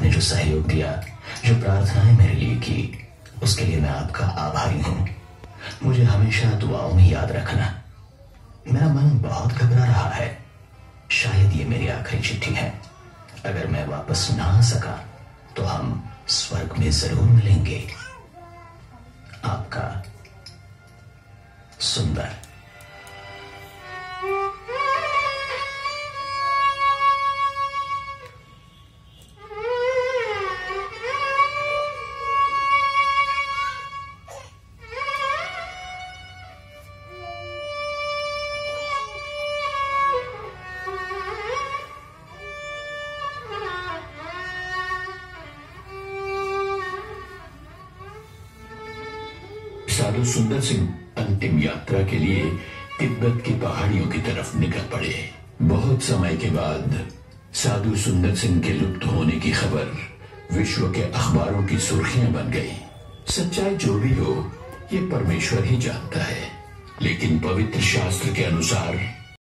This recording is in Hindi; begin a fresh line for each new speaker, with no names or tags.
आपने जो सहयोग दिया, जो प्रार्थनाएं मेरे लिए की, उसके लिए मैं आपका आभारी हूं। मुझे हमेशा दुआओं में याद रखना। मेरा मन बहुत घबरा रहा है। शायद ये मेरी आखिरी चिट्ठी है। अगर मैं वापस ना आ सका तो हम स्वर्ग में जरूर मिलेंगे। आपका सुंदर।
साधु सुंदर सिंह अंतिम यात्रा के लिए तिब्बत की पहाड़ियों की तरफ निकल पड़े। बहुत समय के बाद साधु सुंदर सिंह के लुप्त होने की खबर विश्व के अखबारों की सुर्खियां बन गई। सच्चाई जो भी हो, ये परमेश्वर ही जानता है, लेकिन पवित्र शास्त्र के अनुसार